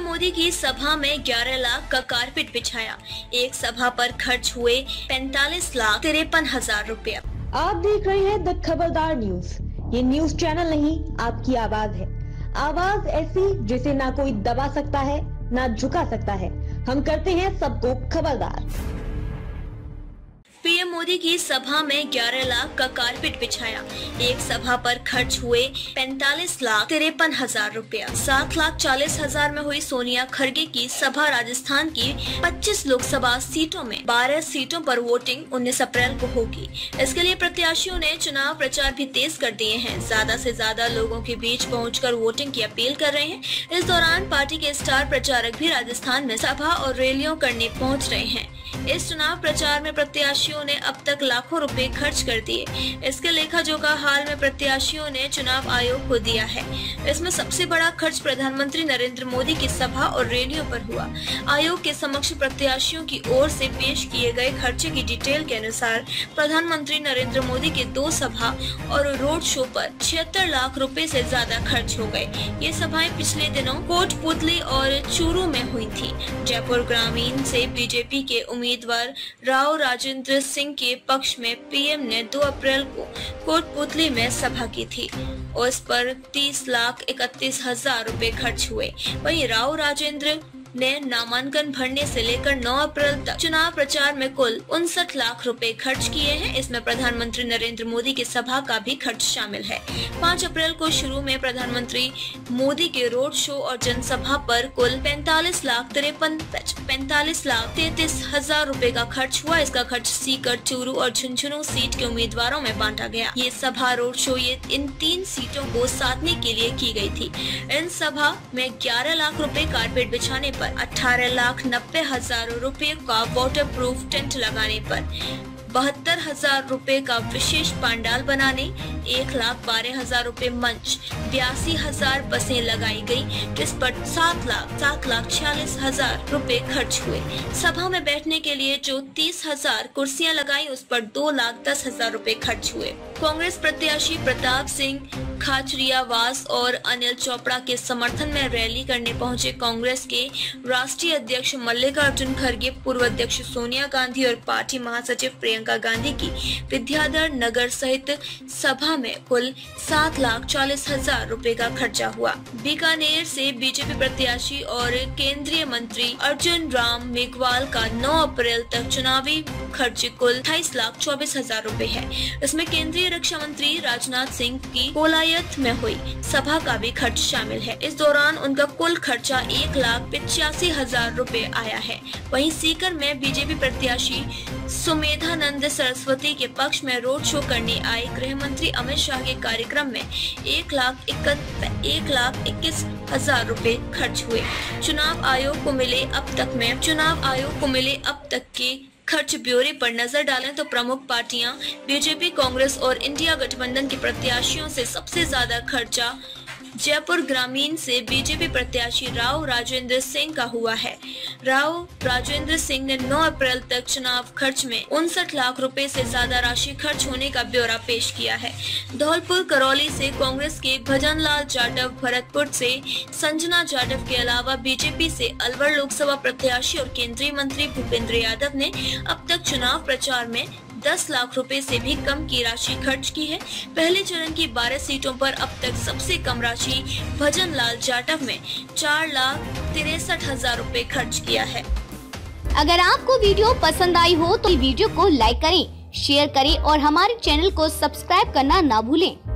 PM Modi की सभा में 11 लाख का कारपेट बिछाया। एक सभा पर खर्च हुए 45,53,000 रुपए। आप देख रहे हैं द खबरदार न्यूज। ये न्यूज चैनल नहीं, आपकी आवाज है। आवाज ऐसी जिसे ना कोई दबा सकता है, ना झुका सकता है। हम करते हैं सबको खबरदार। पीएम मोदी की सभा में 11 लाख का कारपेट बिछाया। एक सभा पर खर्च हुए 45,53,000 रुपया। 7,40,000 में हुई सोनिया खरगे की सभा। राजस्थान की 25 लोकसभा सीटों में 12 सीटों पर वोटिंग 19 अप्रैल को होगी। इसके लिए प्रत्याशियों ने चुनाव प्रचार भी तेज कर दिए हैं। ज्यादा से ज्यादा लोगों के बीच पहुंचकर वोटिंग की अपील कर रहे हैं। इस दौरान पार्टी के स्टार प्रचारक भी राजस्थान में सभा और रैलियों करने पहुँच रहे हैं। इस चुनाव प्रचार में प्रत्याशियों ने अब तक लाखों रुपए खर्च कर दिए। इसके लेखा जोखा हाल में प्रत्याशियों ने चुनाव आयोग को दिया है। इसमें सबसे बड़ा खर्च प्रधानमंत्री नरेंद्र मोदी की सभा और रैलियों पर हुआ। आयोग के समक्ष प्रत्याशियों की ओर से पेश किए गए खर्चे की डिटेल के अनुसार प्रधानमंत्री नरेंद्र मोदी के 2 सभा और रोड शो पर 76 लाख रुपए से ज्यादा खर्च हो गए। ये सभाएं पिछले दिनों कोटपुतली और चूरू में हुई थी। जयपुर ग्रामीण से बीजेपी के उम्मीदवार राव राजेंद्र सिंह के पक्ष में पीएम ने 2 अप्रैल को कोटपुतली में सभा की थी और इस पर 30,31,000 रुपए खर्च हुए। वहीं राव राजेंद्र ने नामांकन भरने से लेकर 9 अप्रैल तक चुनाव प्रचार में कुल 59 लाख रुपए खर्च किए हैं। इसमें प्रधानमंत्री नरेंद्र मोदी की सभा का भी खर्च शामिल है। 5 अप्रैल को शुरू में प्रधानमंत्री मोदी के रोड शो और जनसभा पर कुल 45,33,000 रुपए का खर्च हुआ। इसका खर्च सीकर, चूरू और झुंझुनू सीट के उम्मीदवारों में बांटा गया। ये सभा रोड शो इन 3 सीटों को साधने के लिए की गई थी। इन सभा में 11 लाख रुपए कारपेट बिछाने पर 18,90,000 रुपए का वाटर प्रूफ टेंट लगाने पर, 72,000 रुपए का विशेष पंडाल बनाने, 1,12,000 रुपए मंच, 82,000 बसें लगाई गई, जिस पर 7,46,000 रुपए खर्च हुए। सभा में बैठने के लिए जो 30,000 कुर्सियां लगाई, उस पर 2,10,000 रुपए खर्च हुए। कांग्रेस प्रत्याशी प्रताप सिंह खाचरियावास और अनिल चोपड़ा के समर्थन में रैली करने पहुंचे कांग्रेस के राष्ट्रीय अध्यक्ष मल्लिकार्जुन खड़गे, पूर्व अध्यक्ष सोनिया गांधी और पार्टी महासचिव प्रियंका गांधी की विद्याधर नगर सहित सभा में कुल 7,40,000 रुपए का खर्चा हुआ। बीकानेर से बीजेपी प्रत्याशी और केंद्रीय मंत्री अर्जुन राम मेघवाल का 9 अप्रैल तक चुनावी खर्च कुल 28,24,000 रुपए है। इसमें केंद्रीय रक्षा मंत्री राजनाथ सिंह की कोलायत में हुई सभा का भी खर्च शामिल है। इस दौरान उनका कुल खर्चा 1,85,000 रुपए आया है। वहीं सीकर में बीजेपी प्रत्याशी सुमेधानंद सरस्वती के पक्ष में रोड शो करने आए गृह मंत्री अमित शाह के कार्यक्रम में 1,21,000 रुपए खर्च हुए। चुनाव आयोग को मिले अब तक के खर्च ब्यौरे पर नजर डालें तो प्रमुख पार्टियां बीजेपी, कांग्रेस और इंडिया गठबंधन के प्रत्याशियों से सबसे ज्यादा खर्चा जयपुर ग्रामीण से बीजेपी प्रत्याशी राव राजेंद्र सिंह का हुआ है। राव राजेंद्र सिंह ने 9 अप्रैल तक चुनाव खर्च में 59 लाख रुपए से ज्यादा राशि खर्च होने का ब्यौरा पेश किया है। धौलपुर करौली से कांग्रेस के भजनलाल जाटव, भरतपुर से संजना जाटव के अलावा बीजेपी से अलवर लोकसभा प्रत्याशी और केंद्रीय मंत्री भूपेंद्र यादव ने अब तक चुनाव प्रचार में 10 लाख रुपए से भी कम की राशि खर्च की है। पहले चरण की 12 सीटों पर अब तक सबसे कम राशि भजनलाल जाटव में 4,63,000 रुपए खर्च किया है। अगर आपको वीडियो पसंद आई हो तो वीडियो को लाइक करें, शेयर करें और हमारे चैनल को सब्सक्राइब करना ना भूलें।